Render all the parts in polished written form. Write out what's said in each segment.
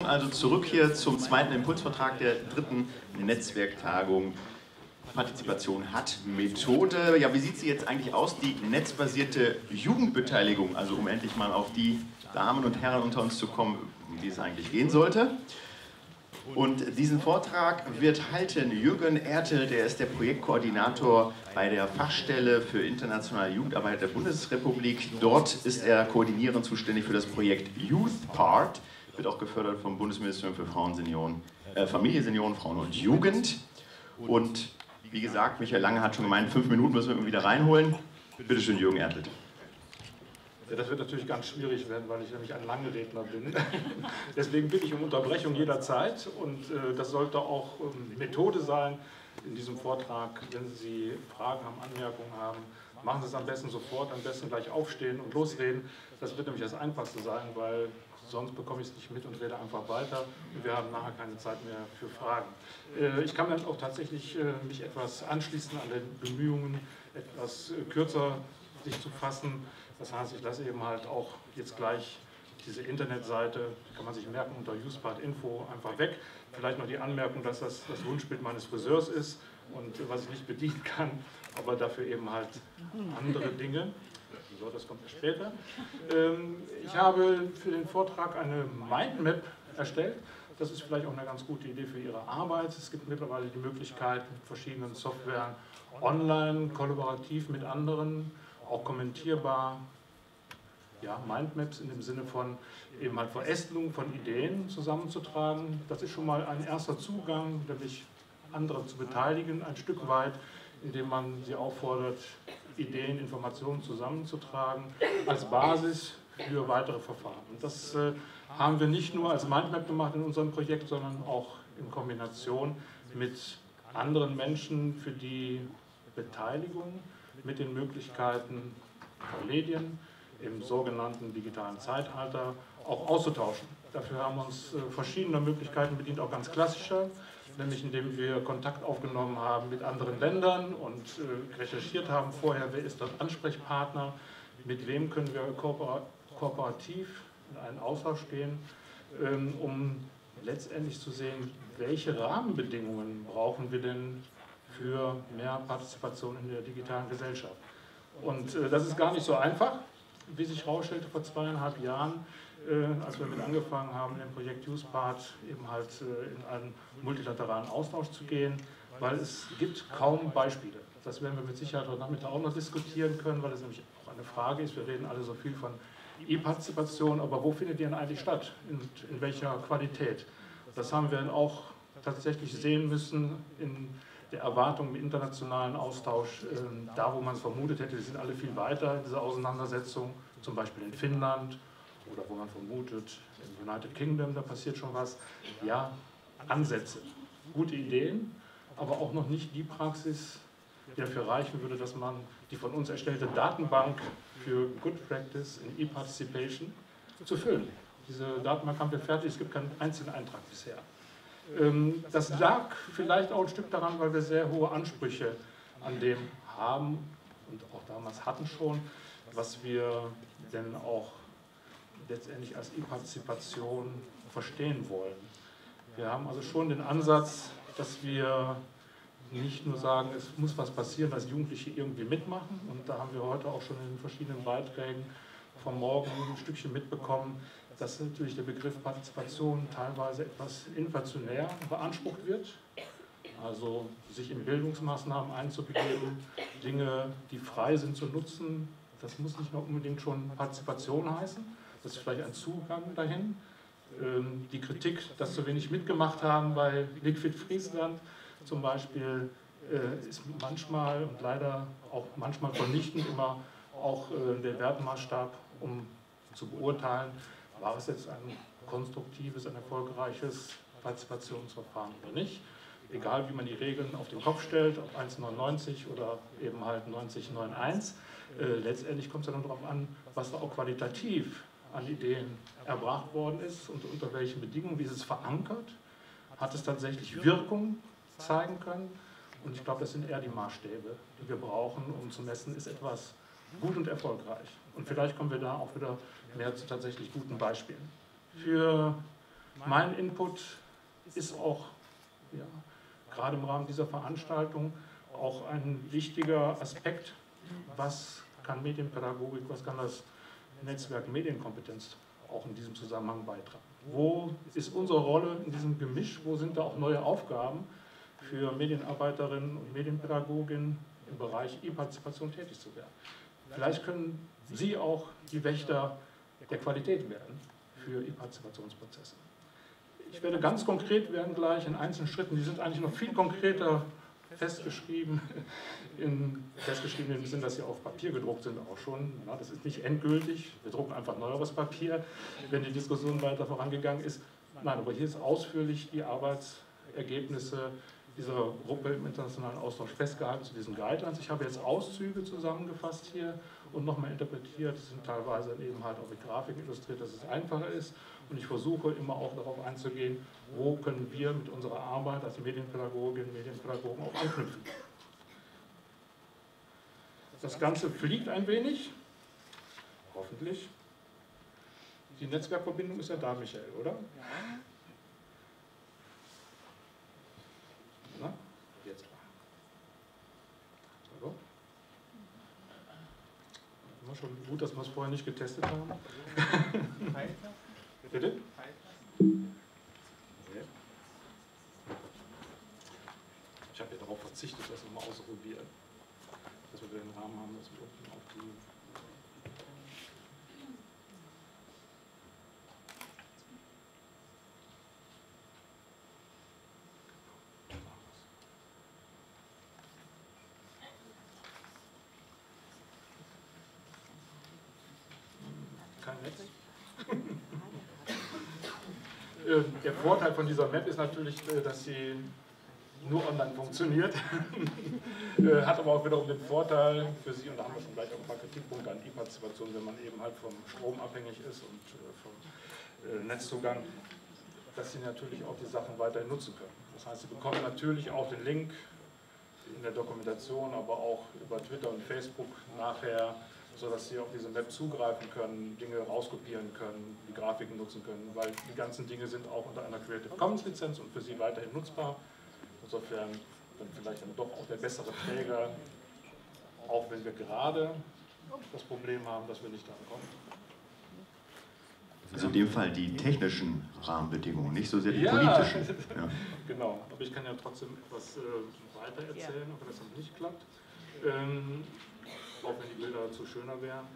Also zurück hier zum zweiten Impulsvortrag der dritten Netzwerktagung Partizipation hat Methode. Ja, wie sieht sie jetzt eigentlich aus, die netzbasierte Jugendbeteiligung? Also um endlich mal auf die Damen und Herren unter uns zu kommen, um die es eigentlich gehen sollte. Und diesen Vortrag wird halten Jürgen Ertel, der ist der Projektkoordinator bei der Fachstelle für internationale Jugendarbeit der Bundesrepublik. Dort ist er koordinierend zuständig für das Projekt YouthPart, wird auch gefördert vom Bundesministerium für Frauen, Senioren, Familie, Senioren, Frauen und Jugend. Und wie gesagt, Michael Lange hat schon gemeint, 5 Minuten müssen wir immer wieder reinholen. Bitte schön, Jürgen Ertel. Ja, das wird natürlich ganz schwierig werden, weil ich nämlich ein Langredner bin. Deswegen bitte ich um Unterbrechung jederzeit und das sollte auch Methode sein in diesem Vortrag. Wenn Sie Fragen haben, Anmerkungen haben, machen Sie es am besten sofort, am besten gleich aufstehen und losreden. Das wird nämlich das Einfachste sein, weil sonst bekomme ich es nicht mit und rede einfach weiter und wir haben nachher keine Zeit mehr für Fragen. Ich kann dann auch tatsächlich mich etwas anschließen an den Bemühungen, etwas kürzer sich zu fassen. Das heißt, ich lasse eben halt auch jetzt gleich diese Internetseite, kann man sich merken, unter YouthPart-Info einfach weg. Vielleicht noch die Anmerkung, dass das das Wunschbild meines Friseurs ist und was ich nicht bedienen kann, aber dafür eben halt andere Dinge. So, das kommt ja später. Ich habe für den Vortrag eine Mindmap erstellt. Das ist vielleicht auch eine ganz gute Idee für Ihre Arbeit. Es gibt mittlerweile die Möglichkeit, mit verschiedenen Softwaren online, kollaborativ mit anderen, auch kommentierbar, ja, Mindmaps in dem Sinne von eben halt Verästelung von Ideen zusammenzutragen. Das ist schon mal ein erster Zugang, nämlich andere zu beteiligen, ein Stück weit, indem man sie auffordert, Ideen, Informationen zusammenzutragen, als Basis für weitere Verfahren. Und das haben wir nicht nur als Mindmap gemacht in unserem Projekt, sondern auch in Kombination mit anderen Menschen, für die Beteiligung mit den Möglichkeiten von Medien im sogenannten digitalen Zeitalter auch auszutauschen. Dafür haben wir uns verschiedener Möglichkeiten bedient, auch ganz klassischer, nämlich indem wir Kontakt aufgenommen haben mit anderen Ländern und recherchiert haben vorher, wer ist dort Ansprechpartner, mit wem können wir kooperativ in einen Austausch gehen, um letztendlich zu sehen, welche Rahmenbedingungen brauchen wir denn für mehr Partizipation in der digitalen Gesellschaft. Und das ist gar nicht so einfach, wie sich herausstellte vor 2,5 Jahren, als wir mit angefangen haben, im Projekt YouthPart eben halt in einen multilateralen Austausch zu gehen, weil es gibt kaum Beispiele. Das werden wir mit Sicherheit heute Nachmittag auch noch diskutieren können, weil es nämlich auch eine Frage ist. Wir reden alle so viel von E-Partizipation, aber wo findet die denn eigentlich statt? In welcher Qualität? Das haben wir dann auch tatsächlich sehen müssen in der Erwartung im internationalen Austausch, da wo man es vermutet hätte, die sind alle viel weiter in dieser Auseinandersetzung, zum Beispiel in Finnland oder wo man vermutet, im United Kingdom, da passiert schon was. Ja, Ansätze, gute Ideen, aber auch noch nicht die Praxis, die dafür reichen würde, dass man die von uns erstellte Datenbank für Good Practice in E-Participation zu füllen. Diese Datenbank haben wir fertig, es gibt keinen einzigen Eintrag bisher. Das lag vielleicht auch ein Stück daran, weil wir sehr hohe Ansprüche an dem haben und auch damals hatten schon, was wir denn auch letztendlich als E-Partizipation verstehen wollen. Wir haben also schon den Ansatz, dass wir nicht nur sagen, es muss was passieren, dass Jugendliche irgendwie mitmachen, und da haben wir heute auch schon in verschiedenen Beiträgen vom Morgen ein Stückchen mitbekommen, dass natürlich der Begriff Partizipation teilweise etwas inflationär beansprucht wird. Also sich in Bildungsmaßnahmen einzubegeben, Dinge, die frei sind, zu nutzen, das muss nicht nur unbedingt schon Partizipation heißen, das ist vielleicht ein Zugang dahin. Die Kritik, dass zu wenig mitgemacht haben bei Liquid Friesland zum Beispiel, ist manchmal und leider auch manchmal vernichtend immer auch der Wertmaßstab, um zu beurteilen, war es jetzt ein konstruktives, ein erfolgreiches Partizipationsverfahren oder nicht. Egal wie man die Regeln auf den Kopf stellt, ob 1,99 oder eben halt 90,91. Letztendlich kommt es ja nur darauf an, was da auch qualitativ an Ideen erbracht worden ist und unter welchen Bedingungen, wie ist es verankert, hat es tatsächlich Wirkung zeigen können. Und ich glaube, das sind eher die Maßstäbe, die wir brauchen, um zu messen, ist etwas gut und erfolgreich. Und vielleicht kommen wir da auch wieder mehr zu tatsächlich guten Beispielen. Für Mein Input ist auch, ja, gerade im Rahmen dieser Veranstaltung auch ein wichtiger Aspekt. Was kann Medienpädagogik, was kann das Netzwerk Medienkompetenz auch in diesem Zusammenhang beitragen? Wo ist unsere Rolle in diesem Gemisch? Wo sind da auch neue Aufgaben für Medienarbeiterinnen und Medienpädagoginnen im Bereich E-Partizipation tätig zu werden? Vielleicht können Sie auch die Wächter der Qualität werden für E-Partizipationsprozesse. Ich werde ganz konkret werden gleich in einzelnen Schritten, die sind eigentlich noch viel konkreter festgeschrieben, im Sinne, dass sie auf Papier gedruckt sind auch schon. Ja, das ist nicht endgültig, wir drucken einfach neueres Papier, wenn die Diskussion weiter vorangegangen ist. Nein, aber hier ist ausführlich die Arbeitsergebnisse dieser Gruppe im internationalen Austausch festgehalten zu diesen Guidelines. Ich habe jetzt Auszüge zusammengefasst hier und nochmal interpretiert. Es sind teilweise eben halt auch mit Grafiken illustriert, dass es einfacher ist. Und ich versuche immer auch darauf einzugehen, wo können wir mit unserer Arbeit als Medienpädagoginnen und Medienpädagogen auch anknüpfen. Das Ganze fliegt ein wenig, hoffentlich. Die Netzwerkverbindung ist ja da, Michael, oder? Ja. Na, jetzt. Hallo? Immer schon gut, dass wir es vorher nicht getestet haben. Bitte? Ich habe ja darauf verzichtet, das nochmal auszuprobieren. Dass wir den Rahmen haben, dass wir unten auf die. Kein Netz. Der Vorteil von dieser Map ist natürlich, dass sie nur online funktioniert, hat aber auch wiederum den Vorteil für Sie, und da haben wir schon gleich auch ein paar Kritikpunkte an E-Partizipation, wenn man eben halt vom Strom abhängig ist und vom Netzzugang, dass Sie natürlich auch die Sachen weiterhin nutzen können. Das heißt, Sie bekommen natürlich auch den Link in der Dokumentation, aber auch über Twitter und Facebook nachher, sodass Sie auf diese Map zugreifen können, Dinge rauskopieren können, die Grafiken nutzen können, weil die ganzen Dinge sind auch unter einer Creative Commons Lizenz und für Sie weiterhin nutzbar. Insofern dann vielleicht dann doch auch der bessere Träger, auch wenn wir gerade das Problem haben, dass wir nicht drankommen. Also in dem Fall die technischen Rahmenbedingungen, nicht so sehr die politischen. Ja. Genau, aber ich kann ja trotzdem etwas weiter erzählen, auch wenn das noch nicht klappt. Auch wenn die Bilder zu schöner wären.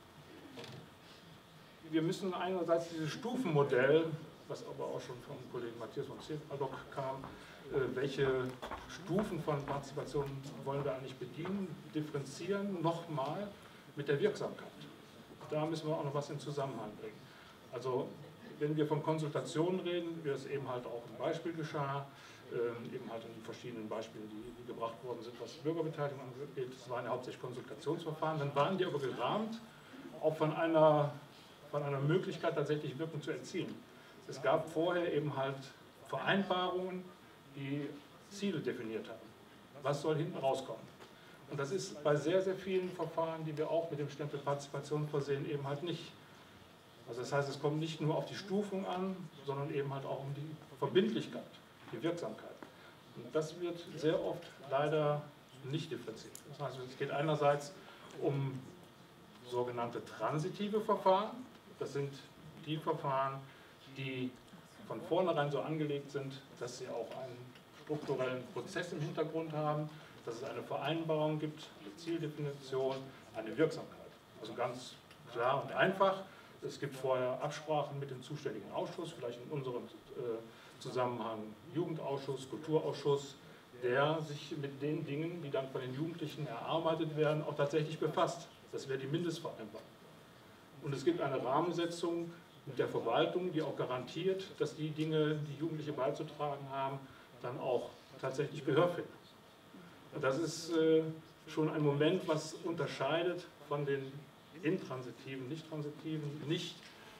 Wir müssen einerseits dieses Stufenmodell, was aber auch schon vom Kollegen Matthias von Zepalock kam, welche Stufen von Partizipation wollen wir eigentlich bedienen, differenzieren nochmal mit der Wirksamkeit. Da müssen wir auch noch was in Zusammenhang bringen. Also wenn wir von Konsultationen reden, wie es eben halt auch im Beispiel geschah, eben halt in den verschiedenen Beispielen, die gebracht worden sind, was Bürgerbeteiligung angeht, das waren ja hauptsächlich Konsultationsverfahren, dann waren die aber gerahmt auch von einer Möglichkeit, tatsächlich Wirkung zu erzielen. Es gab vorher eben halt Vereinbarungen, die Ziele definiert haben. Was soll hinten rauskommen? Und das ist bei sehr, sehr vielen Verfahren, die wir auch mit dem Stempel Partizipation versehen, eben halt nicht. Also das heißt, es kommt nicht nur auf die Stufung an, sondern eben halt auch um die Verbindlichkeit, die Wirksamkeit. Und das wird sehr oft leider nicht differenziert. Das heißt, es geht einerseits um sogenannte transitive Verfahren. Das sind die Verfahren, die von vornherein so angelegt sind, dass sie auch einen strukturellen Prozess im Hintergrund haben, dass es eine Vereinbarung gibt, eine Zieldefinition, eine Wirksamkeit. Also ganz klar und einfach. Es gibt vorher Absprachen mit dem zuständigen Ausschuss, vielleicht in unserem Zusammenhang Jugendausschuss, Kulturausschuss, der sich mit den Dingen, die dann von den Jugendlichen erarbeitet werden, auch tatsächlich befasst. Das wäre die Mindestvereinbarung. Und es gibt eine Rahmensetzung mit der Verwaltung, die auch garantiert, dass die Dinge, die Jugendliche beizutragen haben, dann auch tatsächlich Gehör finden. Und das ist schon ein Moment, was unterscheidet von den intransitiven, nicht transitiven, nicht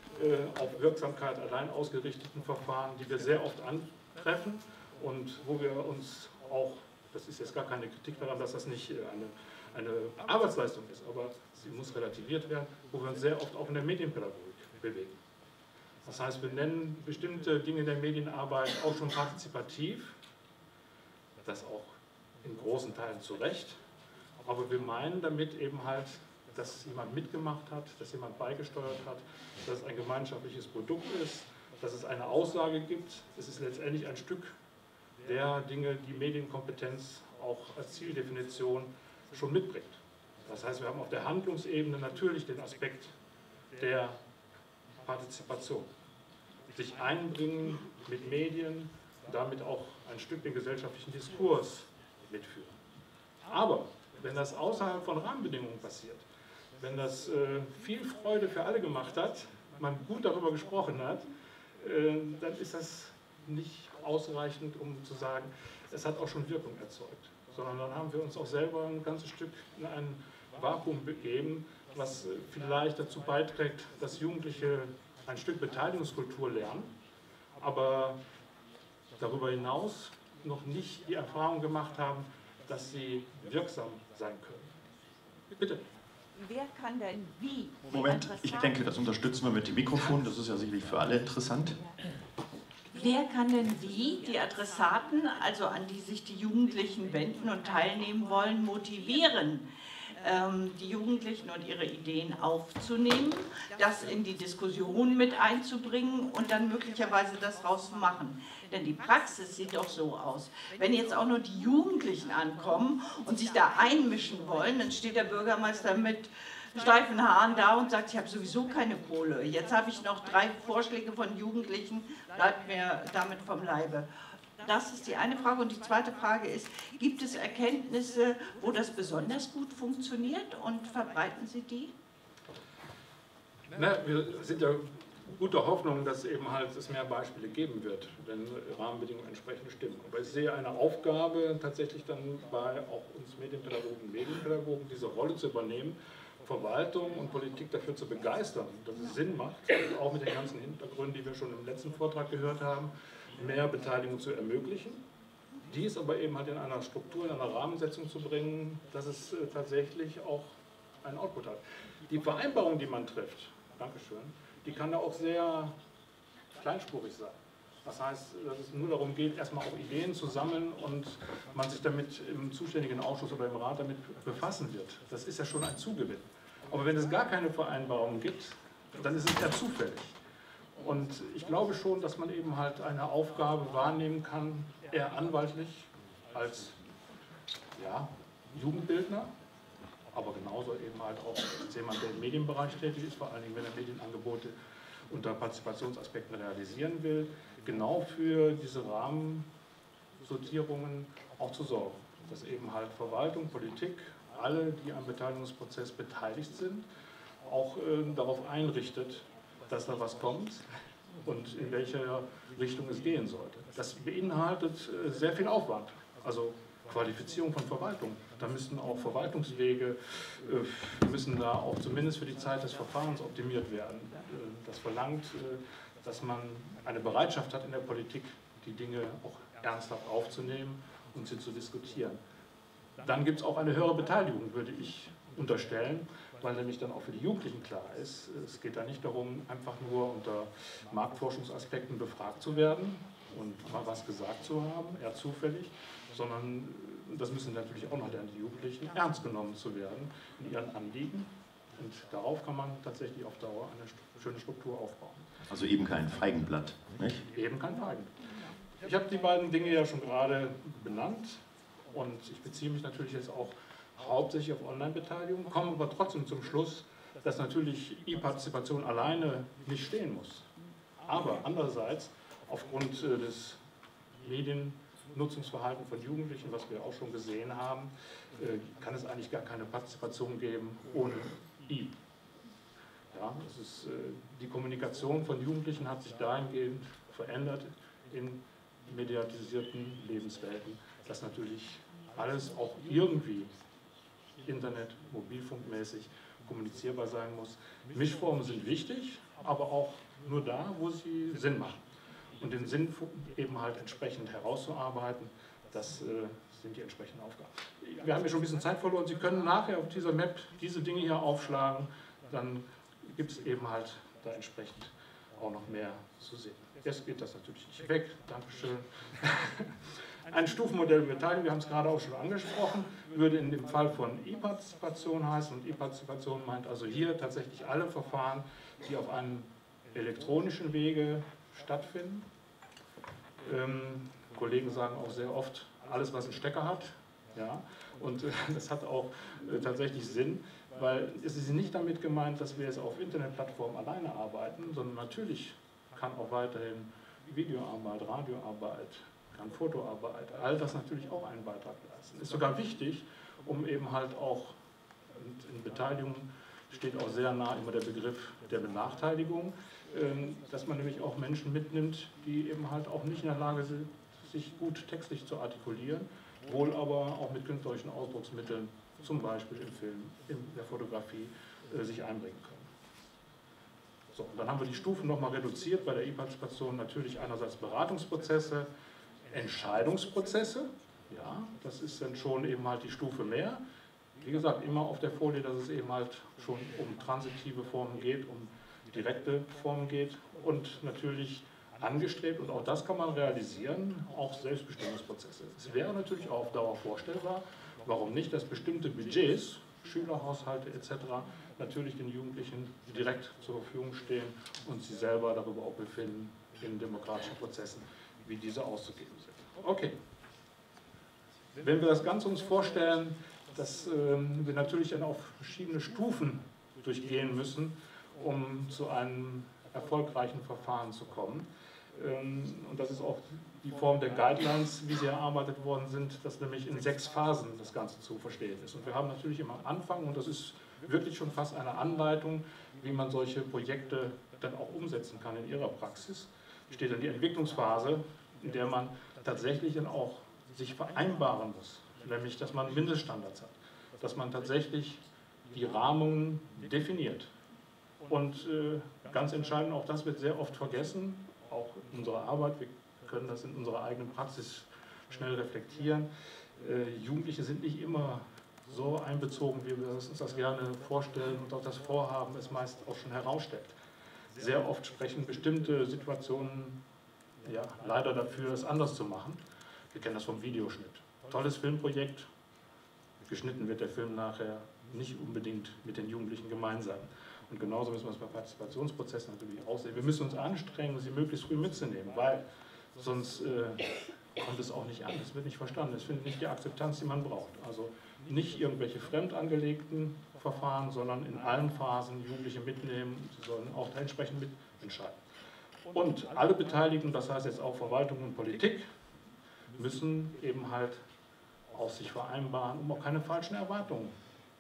auf Wirksamkeit allein ausgerichteten Verfahren, die wir sehr oft antreffen und wo wir uns auch, das ist jetzt gar keine Kritik daran, dass das nicht eine Arbeitsleistung ist, aber sie muss relativiert werden, wo wir uns sehr oft auch in der Medienpädagogik bewegen. Das heißt, wir nennen bestimmte Dinge der Medienarbeit auch schon partizipativ, das auch in großen Teilen zu Recht, aber wir meinen damit eben halt, dass jemand mitgemacht hat, dass jemand beigesteuert hat, dass es ein gemeinschaftliches Produkt ist, dass es eine Aussage gibt. Es ist letztendlich ein Stück der Dinge, die Medienkompetenz auch als Zieldefinition schon mitbringt. Das heißt, wir haben auf der Handlungsebene natürlich den Aspekt der Partizipation. Sich einbringen mit Medien, damit auch ein Stück den gesellschaftlichen Diskurs mitführen. Aber wenn das außerhalb von Rahmenbedingungen passiert, wenn das viel Freude für alle gemacht hat, man gut darüber gesprochen hat, dann ist das nicht ausreichend, um zu sagen, es hat auch schon Wirkung erzeugt. Sondern dann haben wir uns auch selber ein ganzes Stück in ein Vakuum begeben, was vielleicht dazu beiträgt, dass Jugendliche ein Stück Beteiligungskultur lernen, aber darüber hinaus noch nicht die Erfahrung gemacht haben, dass sie wirksam sein können. Bitte. Wer kann denn wie? Moment, ich denke, das unterstützen wir mit dem Mikrofon, das ist ja sicherlich für alle interessant. Wer kann denn wie die Adressaten, also an die sich die Jugendlichen wenden und teilnehmen wollen, motivieren, die Jugendlichen und ihre Ideen aufzunehmen, das in die Diskussion mit einzubringen und dann möglicherweise das draus zu machen? Denn die Praxis sieht doch so aus. Wenn jetzt auch nur die Jugendlichen ankommen und sich da einmischen wollen, dann steht der Bürgermeister mit steifen Haaren da und sagt, ich habe sowieso keine Kohle. Jetzt habe ich noch 3 Vorschläge von Jugendlichen, bleibt mir damit vom Leibe. Das ist die eine Frage. Und die zweite Frage ist, gibt es Erkenntnisse, wo das besonders gut funktioniert und verbreiten Sie die? Na, wir sind ja guter Hoffnung, dass eben halt es mehr Beispiele geben wird, wenn Rahmenbedingungen entsprechend stimmen. Aber ich sehe eine Aufgabe tatsächlich dann bei auch uns Medienpädagogen, diese Rolle zu übernehmen, Verwaltung und Politik dafür zu begeistern, dass es Sinn macht, auch mit den ganzen Hintergründen, die wir schon im letzten Vortrag gehört haben, mehr Beteiligung zu ermöglichen, dies aber eben halt in einer Struktur, in einer Rahmensetzung zu bringen, dass es tatsächlich auch einen Output hat. Die Vereinbarung, die man trifft, Dankeschön, die kann da auch sehr kleinspurig sein. Das heißt, dass es nur darum geht, erstmal auch Ideen zu sammeln und man sich damit im zuständigen Ausschuss oder im Rat damit befassen wird. Das ist ja schon ein Zugewinn. Aber wenn es gar keine Vereinbarung gibt, dann ist es eher zufällig. Und ich glaube schon, dass man eben halt eine Aufgabe wahrnehmen kann, eher anwaltlich als ja, Jugendbildner, aber genauso eben halt auch als jemand, der im Medienbereich tätig ist, vor allen Dingen, wenn er Medienangebote unter Partizipationsaspekten realisieren will, genau für diese Rahmensortierungen auch zu sorgen. Dass eben halt Verwaltung, Politik, alle, die am Beteiligungsprozess beteiligt sind, auch darauf einrichtet, dass da was kommt und in welcher Richtung es gehen sollte. Das beinhaltet sehr viel Aufwand, also Qualifizierung von Verwaltung. Da müssen auch Verwaltungswege, müssen da auch zumindest für die Zeit des Verfahrens optimiert werden. Das verlangt, dass man eine Bereitschaft hat in der Politik, die Dinge auch ernsthaft aufzunehmen und sie zu diskutieren. Dann gibt es auch eine höhere Beteiligung, würde ich unterstellen, weil nämlich dann auch für die Jugendlichen klar ist, es geht da nicht darum, einfach nur unter Marktforschungsaspekten befragt zu werden und mal was gesagt zu haben, eher zufällig, sondern das müssen natürlich auch noch lernen, die Jugendlichen, ernst genommen zu werden in ihren Anliegen. Und darauf kann man tatsächlich auf Dauer eine schöne Struktur aufbauen. Also eben kein Feigenblatt, nicht? Eben kein Feigenblatt. Ich habe die beiden Dinge ja schon gerade benannt und ich beziehe mich natürlich jetzt auch hauptsächlich auf Online-Beteiligung, komme aber trotzdem zum Schluss, dass natürlich E-Partizipation alleine nicht stehen muss. Aber andererseits, aufgrund des Mediennutzungsverhaltens von Jugendlichen, was wir auch schon gesehen haben, kann es eigentlich gar keine Partizipation geben ohne I. Ja, die Kommunikation von Jugendlichen hat sich dahingehend verändert in mediatisierten Lebenswelten, dass natürlich alles auch irgendwie Internet, mobilfunkmäßig kommunizierbar sein muss. Mischformen sind wichtig, aber auch nur da, wo sie Sinn machen. Und den Sinn eben halt entsprechend herauszuarbeiten, das sind die entsprechenden Aufgaben. Wir haben ja schon ein bisschen Zeit verloren. Sie können nachher auf dieser Map diese Dinge hier aufschlagen, dann gibt es eben halt da entsprechend auch noch mehr zu sehen. Jetzt geht das natürlich nicht weg. Dankeschön. Ein Stufenmodell der Beteiligung, wir haben es gerade auch schon angesprochen, würde in dem Fall von E-Partizipation heißen. Und E-Partizipation meint also hier tatsächlich alle Verfahren, die auf einem elektronischen Wege stattfinden. Kollegen sagen auch sehr oft, alles was einen Stecker hat. Ja, und das hat auch tatsächlich Sinn, weil es ist nicht damit gemeint, dass wir jetzt auf Internetplattformen alleine arbeiten, sondern natürlich kann auch weiterhin Videoarbeit, Radioarbeit, kann Fotoarbeit, all das natürlich auch einen Beitrag leisten. Ist sogar wichtig, um eben halt auch, und in Beteiligung steht auch sehr nah immer der Begriff der Benachteiligung, dass man nämlich auch Menschen mitnimmt, die eben halt auch nicht in der Lage sind, sich gut textlich zu artikulieren, wohl aber auch mit künstlerischen Ausdrucksmitteln, zum Beispiel im Film, in der Fotografie, sich einbringen können. So, und dann haben wir die Stufen nochmal reduziert bei der E-Partizipation, natürlich einerseits Beratungsprozesse, Entscheidungsprozesse, ja, das ist dann schon eben halt die Stufe mehr. Wie gesagt, immer auf der Folie, dass es eben halt schon um transitive Formen geht, um direkte Formen geht und natürlich angestrebt, und auch das kann man realisieren, auch Selbstbestimmungsprozesse. Es wäre natürlich auch auf Dauer vorstellbar, warum nicht, dass bestimmte Budgets, Schülerhaushalte etc. natürlich den Jugendlichen direkt zur Verfügung stehen und sie selber darüber auch befinden in demokratischen Prozessen, wie diese auszugeben sind. Okay. Wenn wir das Ganze uns vorstellen, dass wir natürlich dann auf verschiedene Stufen durchgehen müssen, um zu einem erfolgreichen Verfahren zu kommen. Und das ist auch die Form der Guidelines, wie sie erarbeitet worden sind, dass nämlich in 6 Phasen das Ganze zu verstehen ist. Und wir haben natürlich immer am Anfang, und das ist wirklich schon fast eine Anleitung, wie man solche Projekte dann auch umsetzen kann in ihrer Praxis, steht dann die Entwicklungsphase, in der man tatsächlich dann auch sich vereinbaren muss, nämlich dass man Mindeststandards hat, dass man tatsächlich die Rahmungen definiert. Und ganz entscheidend, auch das wird sehr oft vergessen, auch in unserer Arbeit, wir können das in unserer eigenen Praxis schnell reflektieren. Jugendliche sind nicht immer so einbezogen, wie wir uns das gerne vorstellen und auch das Vorhaben es meist auch schon herausstellt. Sehr oft sprechen bestimmte Situationen ja, leider dafür, es anders zu machen. Wir kennen das vom Videoschnitt. Tolles Filmprojekt, geschnitten wird der Film nachher nicht unbedingt mit den Jugendlichen gemeinsam. Und genauso müssen wir es bei Partizipationsprozessen natürlich auch sehen. Wir müssen uns anstrengen, sie möglichst früh mitzunehmen, weil sonst kommt es auch nicht an, es wird nicht verstanden, es findet nicht die Akzeptanz, die man braucht. Also nicht irgendwelche fremd angelegten Verfahren, sondern in allen Phasen Jugendliche mitnehmen, sie sollen auch entsprechend mitentscheiden. Und alle Beteiligten, das heißt jetzt auch Verwaltung und Politik, müssen eben halt auch sich vereinbaren, um auch keine falschen Erwartungen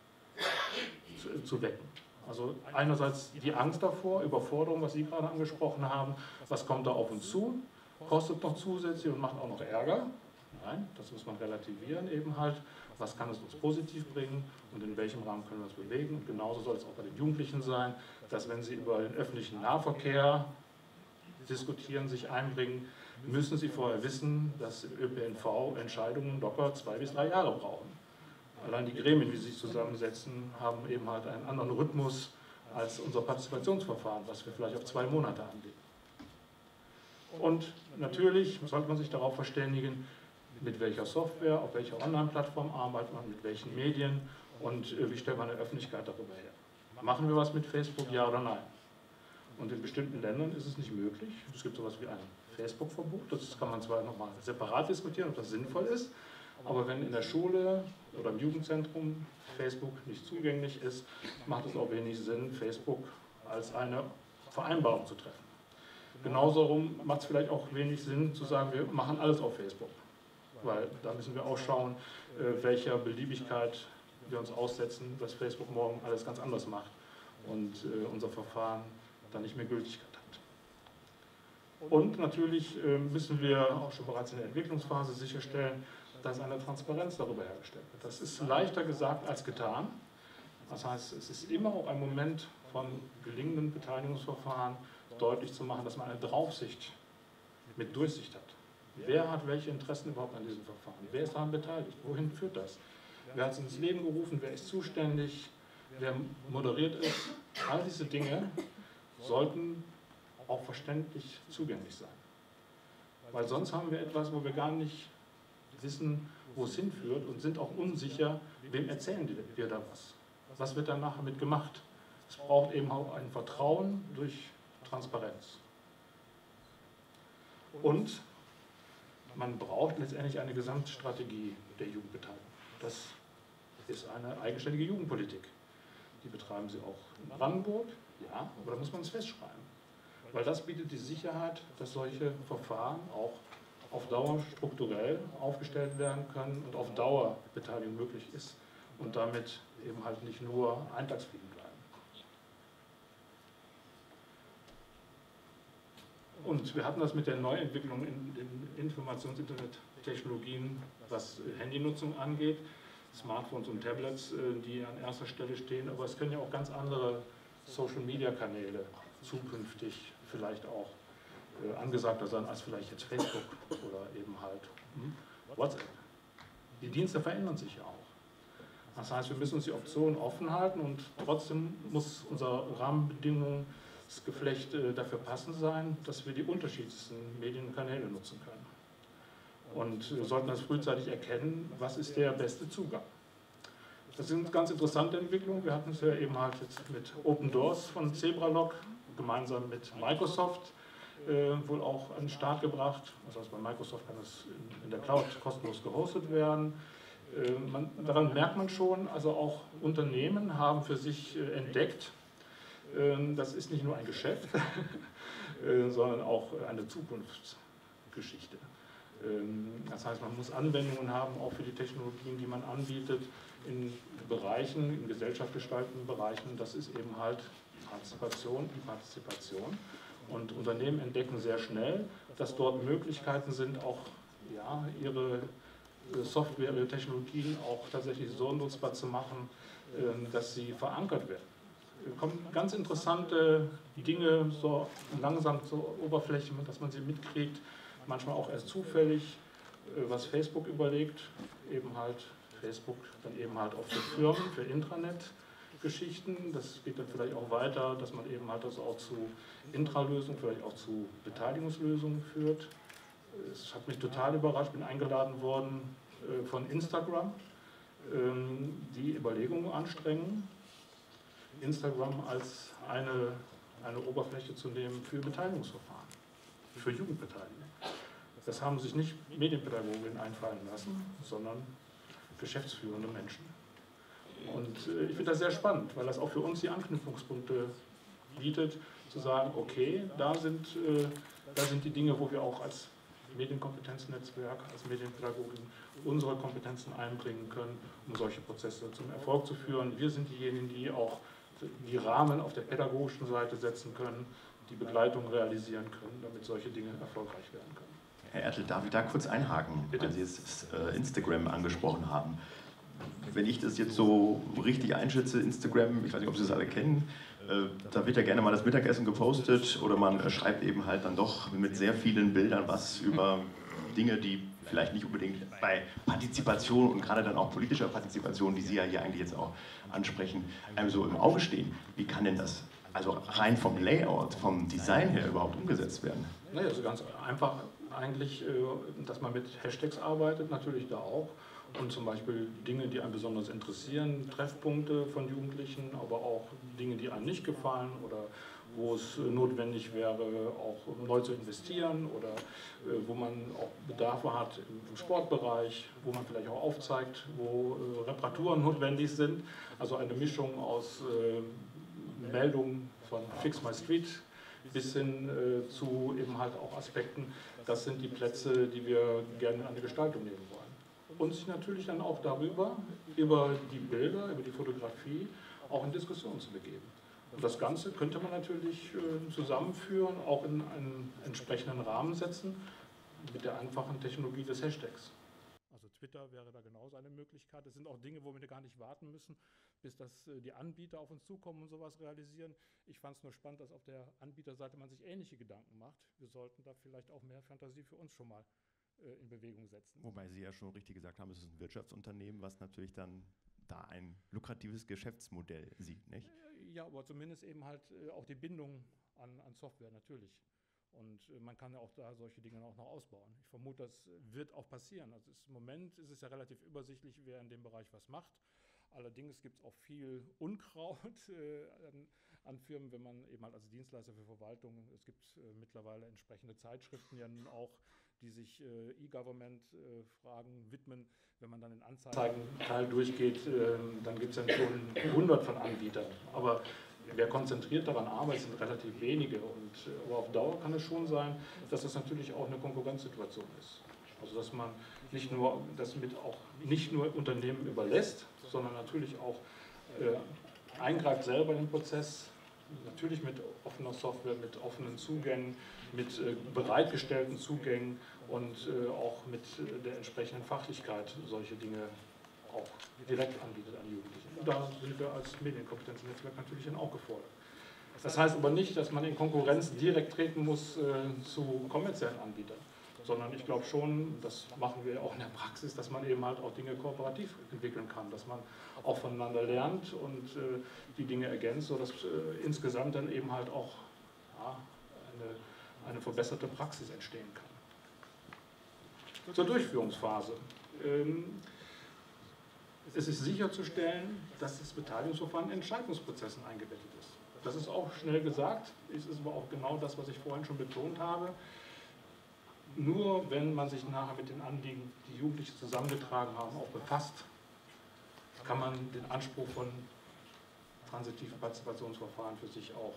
zu wecken. Also einerseits die Angst davor, Überforderung, was Sie gerade angesprochen haben, was kommt da auf uns zu, kostet noch zusätzlich und macht auch noch Ärger. Nein, das muss man relativieren eben halt. Was kann es uns positiv bringen und in welchem Rahmen können wir uns bewegen? Und genauso soll es auch bei den Jugendlichen sein, dass wenn sie über den öffentlichen Nahverkehr diskutieren, sich einbringen, müssen sie vorher wissen, dass ÖPNV Entscheidungen locker 2 bis 3 Jahre brauchen. Allein die Gremien, die sich zusammensetzen, haben eben halt einen anderen Rhythmus als unser Partizipationsverfahren, was wir vielleicht auf 2 Monate anlegen. Und natürlich sollte man sich darauf verständigen, mit welcher Software, auf welcher Online-Plattform arbeitet man, mit welchen Medien und wie stellt man eine Öffentlichkeit darüber her. Machen wir was mit Facebook, ja oder nein? Und in bestimmten Ländern ist es nicht möglich. Es gibt sowas wie ein Facebook-Verbot, das kann man zwar nochmal separat diskutieren, ob das sinnvoll ist, aber wenn in der Schule oder im Jugendzentrum Facebook nicht zugänglich ist, macht es auch wenig Sinn, Facebook als eine Vereinbarung zu treffen. Genauso macht es vielleicht auch wenig Sinn zu sagen, wir machen alles auf Facebook, weil da müssen wir auch schauen, welcher Beliebigkeit wir uns aussetzen, dass Facebook morgen alles ganz anders macht und unser Verfahren dann nicht mehr Gültigkeit hat. Und natürlich müssen wir auch schon bereits in der Entwicklungsphase sicherstellen, dass eine Transparenz darüber hergestellt wird. Das ist leichter gesagt als getan. Das heißt, es ist immer auch ein Moment von gelingenden Beteiligungsverfahren, deutlich zu machen, dass man eine Draufsicht mit Durchsicht hat. Wer hat welche Interessen überhaupt an diesem Verfahren? Wer ist daran beteiligt? Wohin führt das? Wer hat es ins Leben gerufen? Wer ist zuständig? Wer moderiert es? All diese Dinge sollten auch verständlich zugänglich sein. Weil sonst haben wir etwas, wo wir gar nicht wissen, wo es hinführt und sind auch unsicher, wem erzählen wir da was. Was wird dann nachher mit gemacht? Es braucht eben auch ein Vertrauen durch Transparenz. Und man braucht letztendlich eine Gesamtstrategie der Jugendbeteiligung. Das ist eine eigenständige Jugendpolitik. Die betreiben sie auch in Brandenburg, ja, aber da muss man es festschreiben. Weil das bietet die Sicherheit, dass solche Verfahren auch auf Dauer strukturell aufgestellt werden können und auf Dauer Beteiligung möglich ist und damit eben halt nicht nur Eintagsfliegen bleiben. Und wir hatten das mit der Neuentwicklung in den Informations-Internet-Technologien, was Handynutzung angeht, Smartphones und Tablets, die an erster Stelle stehen, aber es können ja auch ganz andere Social-Media-Kanäle zukünftig vielleicht auch angesagter sein als vielleicht jetzt Facebook oder eben halt WhatsApp. Die Dienste verändern sich ja auch. Das heißt, wir müssen uns die Optionen offen halten und trotzdem muss unser Rahmenbedingungsgeflecht dafür passend sein, dass wir die unterschiedlichsten Medien und Kanäle nutzen können. Und wir sollten das frühzeitig erkennen, was ist der beste Zugang. Das sind ganz interessante Entwicklungen. Wir hatten es ja eben halt jetzt mit Open Doors von Zebralog gemeinsam mit Microsoft wohl auch an den Start gebracht. Das heißt, bei Microsoft kann es in der Cloud kostenlos gehostet werden. Daran merkt man schon, also auch Unternehmen haben für sich entdeckt, das ist nicht nur ein Geschäft, sondern auch eine Zukunftsgeschichte. Das heißt, man muss Anwendungen haben, auch für die Technologien, die man anbietet, in Bereichen, in gesellschaftsgestaltenden Bereichen. Das ist eben halt Partizipation und Partizipation. Und Unternehmen entdecken sehr schnell, dass dort Möglichkeiten sind, auch ja, ihre Software, ihre Technologien auch tatsächlich so nutzbar zu machen, dass sie verankert werden. Es kommen ganz interessante Dinge so langsam zur Oberfläche, dass man sie mitkriegt, manchmal auch erst zufällig, was Facebook überlegt, eben halt Facebook dann eben halt auch für Firmen, für Intranet-Geschichten. Das geht dann vielleicht auch weiter, dass man eben halt das auch zu Intralösungen, vielleicht auch zu Beteiligungslösungen führt. Es hat mich total überrascht, bin eingeladen worden von Instagram, die Überlegungen anstrengen, Instagram als eine Oberfläche zu nehmen für Beteiligungsverfahren, für Jugendbeteiligung. Das haben sich nicht Medienpädagogen einfallen lassen, sondern geschäftsführende Menschen. Und ich finde das sehr spannend, weil das auch für uns die Anknüpfungspunkte bietet, zu sagen, okay, da sind die Dinge, wo wir auch als Medienkompetenznetzwerk, als Medienpädagogin unsere Kompetenzen einbringen können, um solche Prozesse zum Erfolg zu führen. Wir sind diejenigen, die auch die Rahmen auf der pädagogischen Seite setzen können, die Begleitung realisieren können, damit solche Dinge erfolgreich werden können. Herr Ertl, darf ich da kurz einhaken, weil Sie jetzt Instagram angesprochen haben? Wenn ich das jetzt so richtig einschätze, Instagram, ich weiß nicht, ob Sie das alle kennen, da wird ja gerne mal das Mittagessen gepostet oder man schreibt eben halt dann doch mit sehr vielen Bildern was über Dinge, die vielleicht nicht unbedingt bei Partizipation und gerade dann auch politischer Partizipation, die Sie ja hier eigentlich jetzt auch ansprechen, einem so im Auge stehen. Wie kann denn das also rein vom Layout, vom Design her überhaupt umgesetzt werden? Naja, also ganz einfach eigentlich, dass man mit Hashtags arbeitet, natürlich da auch. Und zum Beispiel Dinge, die einen besonders interessieren, Treffpunkte von Jugendlichen, aber auch Dinge, die einem nicht gefallen oder wo es notwendig wäre, auch neu zu investieren oder wo man auch Bedarfe hat im Sportbereich, wo man vielleicht auch aufzeigt, wo Reparaturen notwendig sind. Also eine Mischung aus Meldungen von Fix My Street bis hin zu eben halt auch Aspekten. Das sind die Plätze, die wir gerne an die Gestaltung nehmen wollen. Und sich natürlich dann auch darüber, über die Bilder, über die Fotografie, auch in Diskussionen zu begeben. Und das Ganze könnte man natürlich zusammenführen, auch in einen entsprechenden Rahmen setzen, mit der einfachen Technologie des Hashtags. Also Twitter wäre da genauso eine Möglichkeit. Es sind auch Dinge, wo wir gar nicht warten müssen, bis die Anbieter auf uns zukommen und sowas realisieren. Ich fand es nur spannend, dass auf der Anbieterseite man sich ähnliche Gedanken macht. Wir sollten da vielleicht auch mehr Fantasie für uns schon mal in Bewegung setzen. Wobei Sie ja schon richtig gesagt haben, es ist ein Wirtschaftsunternehmen, was natürlich dann da ein lukratives Geschäftsmodell sieht, nicht? Ja, aber zumindest eben halt auch die Bindung an Software natürlich. Und man kann ja auch da solche Dinge auch noch ausbauen. Ich vermute, das wird auch passieren. Also im Moment ist es ja relativ übersichtlich, wer in dem Bereich was macht. Allerdings gibt es auch viel Unkraut an Firmen, wenn man eben halt als Dienstleister für Verwaltung, es gibt mittlerweile entsprechende Zeitschriften ja nun auch, die sich E-Government-Fragen widmen. Wenn man dann den Anzeigenteil durchgeht, dann gibt es dann schon 100 von Anbietern. Aber wer konzentriert daran arbeitet, sind relativ wenige. Aber auf Dauer kann es schon sein, dass das natürlich auch eine Konkurrenzsituation ist. Also dass man nicht nur Unternehmen überlässt, sondern natürlich auch eingreift selber in den Prozess, natürlich mit offener Software, mit offenen Zugängen, mit bereitgestellten Zugängen und auch mit der entsprechenden Fachlichkeit solche Dinge auch direkt anbietet an Jugendliche. Und da sind wir als Medienkompetenznetzwerk natürlich dann auch gefordert. Das heißt aber nicht, dass man in Konkurrenz direkt treten muss zu kommerziellen Anbietern, sondern ich glaube schon, das machen wir auch in der Praxis, dass man eben halt auch Dinge kooperativ entwickeln kann, dass man auch voneinander lernt und die Dinge ergänzt, sodass insgesamt dann eben halt auch eine verbesserte Praxis entstehen kann. Zur Durchführungsphase. Es ist sicherzustellen, dass das Beteiligungsverfahren in Entscheidungsprozessen eingebettet ist. Das ist auch schnell gesagt, es ist aber auch genau das, was ich vorhin schon betont habe. Nur wenn man sich nachher mit den Anliegen, die Jugendliche zusammengetragen haben, auch befasst, kann man den Anspruch von transitiven Partizipationsverfahren für sich auch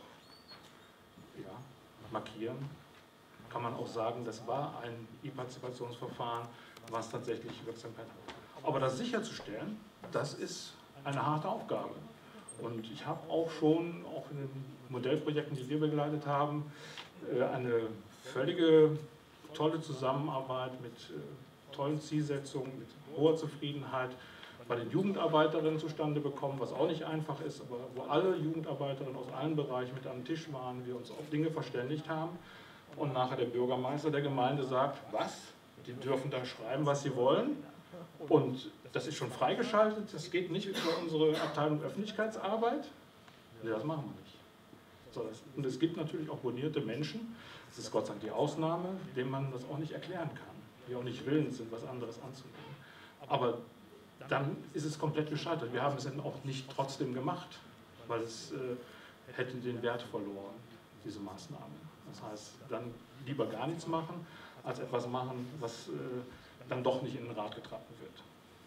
markieren. Kann man auch sagen, das war ein E-Partizipationsverfahren, was tatsächlich Wirksamkeit hat. Aber das sicherzustellen, das ist eine harte Aufgabe. Und ich habe auch schon, auch in den Modellprojekten, die wir begleitet haben, eine völlige tolle Zusammenarbeit mit tollen Zielsetzungen, mit hoher Zufriedenheit bei den Jugendarbeiterinnen zustande bekommen, was auch nicht einfach ist, aber wo alle Jugendarbeiterinnen aus allen Bereichen mit am Tisch waren, wir uns auf Dinge verständigt haben und nachher der Bürgermeister der Gemeinde sagt, was? Die dürfen da schreiben, was sie wollen und das ist schon freigeschaltet, das geht nicht über unsere Abteilung Öffentlichkeitsarbeit. Nee, das machen wir nicht. So, und es gibt natürlich auch bonierte Menschen, das ist Gott sei Dank die Ausnahme, denen man das auch nicht erklären kann, die auch nicht willens sind, was anderes anzunehmen. Aber dann ist es komplett gescheitert. Wir haben es dann auch nicht trotzdem gemacht, weil es hätte den Wert verloren, diese Maßnahme. Das heißt, dann lieber gar nichts machen, als etwas machen, was dann doch nicht in den Rat getragen wird.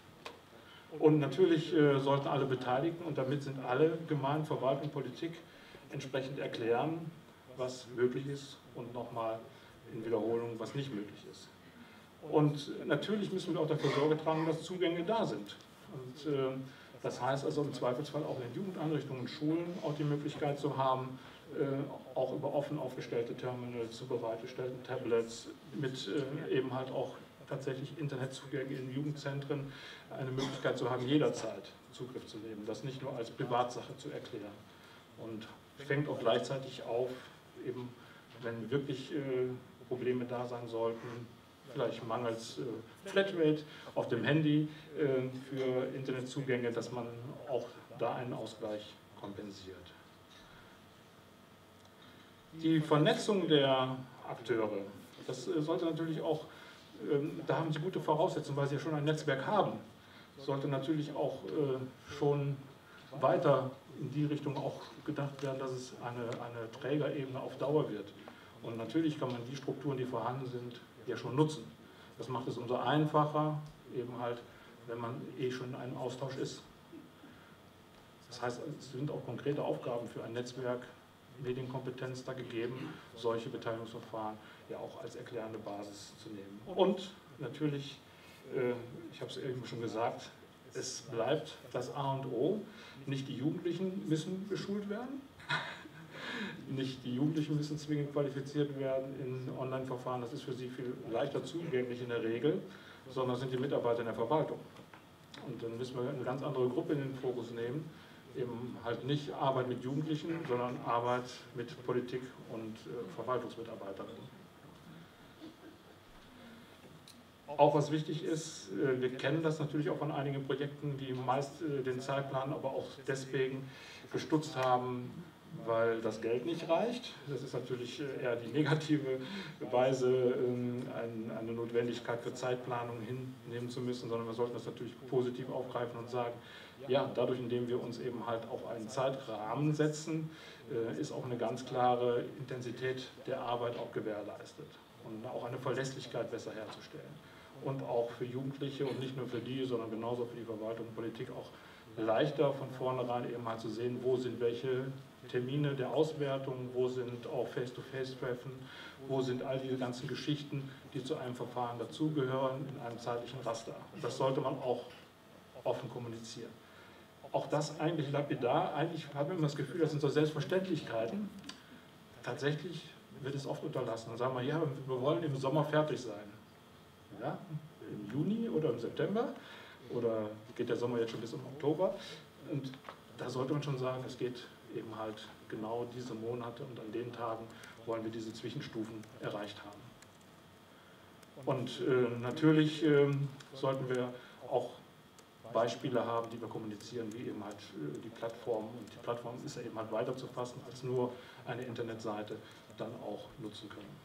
Und natürlich sollten alle Beteiligten, und damit sind alle Gemeinden, Verwaltung, Politik, entsprechend erklären, was möglich ist und nochmal in Wiederholung, was nicht möglich ist. Und natürlich müssen wir auch dafür Sorge tragen, dass Zugänge da sind. Und das heißt also im Zweifelsfall auch in Jugendeinrichtungen, Schulen auch die Möglichkeit zu haben, auch über offen aufgestellte Terminals, zu bereitgestellten Tablets, mit eben halt auch tatsächlich Internetzugänge in Jugendzentren, eine Möglichkeit zu haben, jederzeit Zugriff zu nehmen, das nicht nur als Privatsache zu erklären. Und fängt auch gleichzeitig auf, eben wenn wirklich Probleme da sein sollten, vielleicht mangels Flatrate auf dem Handy für Internetzugänge, dass man auch da einen Ausgleich kompensiert. Die Vernetzung der Akteure, das sollte natürlich auch, da haben Sie gute Voraussetzungen, weil Sie ja schon ein Netzwerk haben, sollte natürlich auch schon weiter in die Richtung auch gedacht werden, dass es eine Trägerebene auf Dauer wird. Und natürlich kann man die Strukturen, die vorhanden sind, ja schon nutzen. Das macht es umso einfacher, eben halt, wenn man schon in einem Austausch ist. Das heißt, es sind auch konkrete Aufgaben für ein Netzwerk, Medienkompetenz da gegeben, solche Beteiligungsverfahren ja auch als erklärende Basis zu nehmen. Und natürlich, ich habe es eben schon gesagt, es bleibt das A und O. Nicht die Jugendlichen müssen geschult werden, nicht die Jugendlichen müssen zwingend qualifiziert werden in Online-Verfahren, das ist für sie viel leichter zugänglich in der Regel, sondern sind die Mitarbeiter in der Verwaltung. Und dann müssen wir eine ganz andere Gruppe in den Fokus nehmen, eben halt nicht Arbeit mit Jugendlichen, sondern Arbeit mit Politik und Verwaltungsmitarbeiterinnen. Auch was wichtig ist, wir kennen das natürlich auch von einigen Projekten, die meist den Zeitplan aber auch deswegen gestutzt haben, weil das Geld nicht reicht. Das ist natürlich eher die negative Weise, eine Notwendigkeit für Zeitplanung hinnehmen zu müssen, sondern wir sollten das natürlich positiv aufgreifen und sagen, ja, dadurch, indem wir uns eben halt auf einen Zeitrahmen setzen, ist auch eine ganz klare Intensität der Arbeit auch gewährleistet und auch eine Verlässlichkeit besser herzustellen. Und auch für Jugendliche und nicht nur für die, sondern genauso für die Verwaltung und Politik auch leichter von vornherein eben mal zu sehen, wo sind welche Termine der Auswertung, wo sind auch Face-to-Face-Treffen, wo sind all diese ganzen Geschichten, die zu einem Verfahren dazugehören, in einem zeitlichen Raster. Und das sollte man auch offen kommunizieren. Auch das eigentlich lapidar, eigentlich hat man immer das Gefühl, das sind so Selbstverständlichkeiten. Tatsächlich wird es oft unterlassen. Dann sagen wir, ja, wir wollen im Sommer fertig sein. Ja, im Juni oder im September oder geht der Sommer jetzt schon bis im Oktober. Und da sollte man schon sagen, es geht eben halt genau diese Monate und an den Tagen wollen wir diese Zwischenstufen erreicht haben. Und natürlich sollten wir auch Beispiele haben, die wir kommunizieren, wie eben halt die Plattform. Und die Plattform ist ja eben halt weiter zu fassen als nur eine Internetseite dann auch nutzen können.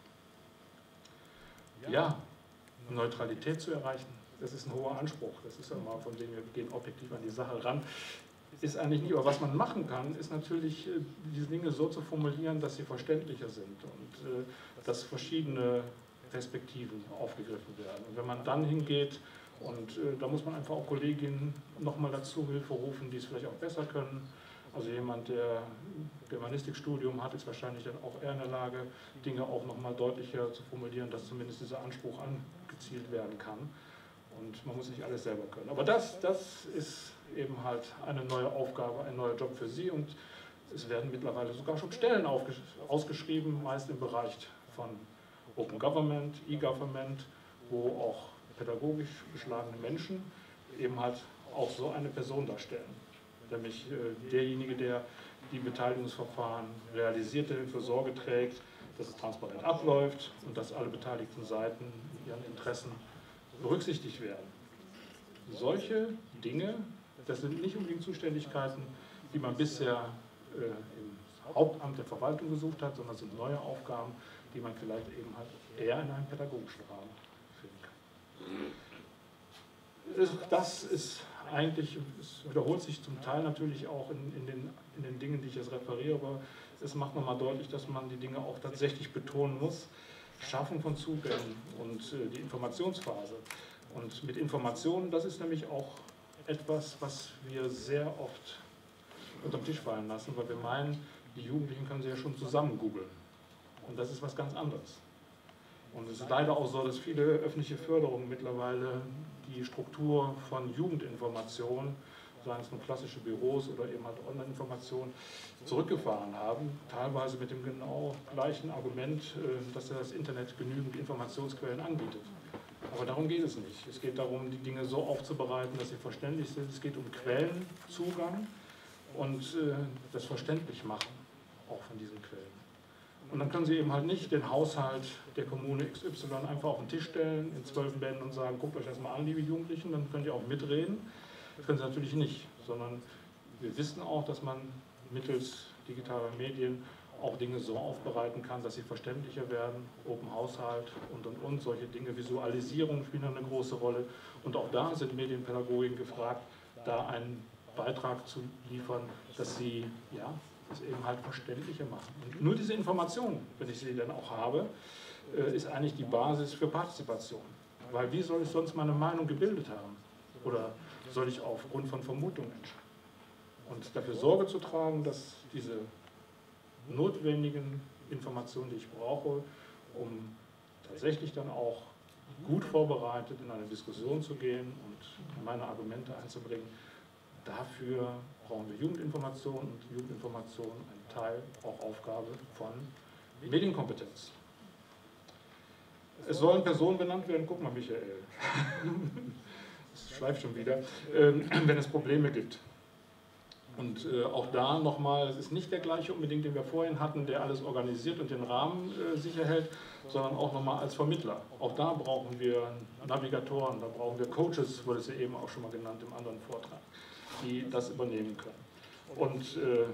Ja, Neutralität zu erreichen, das ist ein hoher Anspruch. Das ist ja mal, von dem wir gehen objektiv an die Sache ran. Ist eigentlich nicht, aber was man machen kann, ist natürlich, diese Dinge so zu formulieren, dass sie verständlicher sind und dass verschiedene Perspektiven aufgegriffen werden. Und wenn man dann hingeht, und da muss man einfach auch Kolleginnen nochmal dazu Hilfe rufen, die es vielleicht auch besser können. Also jemand, der Germanistikstudium hat, ist wahrscheinlich dann auch eher in der Lage, Dinge auch nochmal deutlicher zu formulieren, dass zumindest dieser Anspruch angezielt werden kann. Und man muss nicht alles selber können. Aber das ist eben halt eine neue Aufgabe, ein neuer Job für Sie. Und es werden mittlerweile sogar schon Stellen ausgeschrieben, meist im Bereich von Open Government, E-Government, wo auch pädagogisch beschlagene Menschen eben halt auch so eine Person darstellen. Nämlich derjenige, der die Beteiligungsverfahren realisiert, der dafür Sorge trägt, dass es transparent abläuft und dass alle beteiligten Seiten ihren Interessen berücksichtigt werden. Solche Dinge, das sind nicht unbedingt Zuständigkeiten, die man bisher im Hauptamt der Verwaltung gesucht hat, sondern sind neue Aufgaben, die man vielleicht eben halt eher in einem pädagogischen Rahmen finden kann. Das ist eigentlich, es wiederholt sich zum Teil natürlich auch in den Dingen, die ich jetzt referiere, aber es macht nochmal deutlich, dass man die Dinge auch tatsächlich betonen muss. Schaffung von Zugängen und die Informationsphase. Und mit Informationen, das ist nämlich auch etwas, was wir sehr oft unterm Tisch fallen lassen, weil wir meinen, die Jugendlichen können sie ja schon zusammen googeln. Und das ist was ganz anderes. Und es ist leider auch so, dass viele öffentliche Förderungen mittlerweile die Struktur von Jugendinformationen, seien es nur klassische Büros oder eben halt Online-Informationen, zurückgefahren haben. Teilweise mit dem genau gleichen Argument, dass das Internet genügend Informationsquellen anbietet. Aber darum geht es nicht. Es geht darum, die Dinge so aufzubereiten, dass sie verständlich sind. Es geht um Quellenzugang und das Verständlichmachen auch von diesen Quellen. Und dann können Sie eben halt nicht den Haushalt der Kommune XY einfach auf den Tisch stellen in 12 Bänden und sagen, guckt euch das mal an, liebe Jugendlichen, dann könnt ihr auch mitreden. Das können Sie natürlich nicht, sondern wir wissen auch, dass man mittels digitaler Medien auch Dinge so aufbereiten kann, dass sie verständlicher werden, Open Haushalt und. Solche Dinge, Visualisierung spielen eine große Rolle. Und auch da sind Medienpädagogen gefragt, da einen Beitrag zu liefern, dass sie das eben halt verständlicher machen. Und nur diese Information, wenn ich sie dann auch habe, ist eigentlich die Basis für Partizipation. Weil wie soll ich sonst meine Meinung gebildet haben? Oder soll ich aufgrund von Vermutungen entscheiden? Und dafür Sorge zu tragen, dass diese notwendigen Informationen, die ich brauche, um tatsächlich dann auch gut vorbereitet in eine Diskussion zu gehen und meine Argumente einzubringen, dafür brauchen wir Jugendinformation und Jugendinformation ein Teil, auch Aufgabe von Medienkompetenz. Es sollen Personen benannt werden, guck mal Michael, das schweift schon wieder, wenn es Probleme gibt. Und auch da nochmal, es ist nicht der gleiche unbedingt, den wir vorhin hatten, der alles organisiert und den Rahmen sicher hält, sondern auch nochmal als Vermittler. Auch da brauchen wir Navigatoren, da brauchen wir Coaches, wurde es ja eben auch schon mal genannt im anderen Vortrag, die das übernehmen können. Und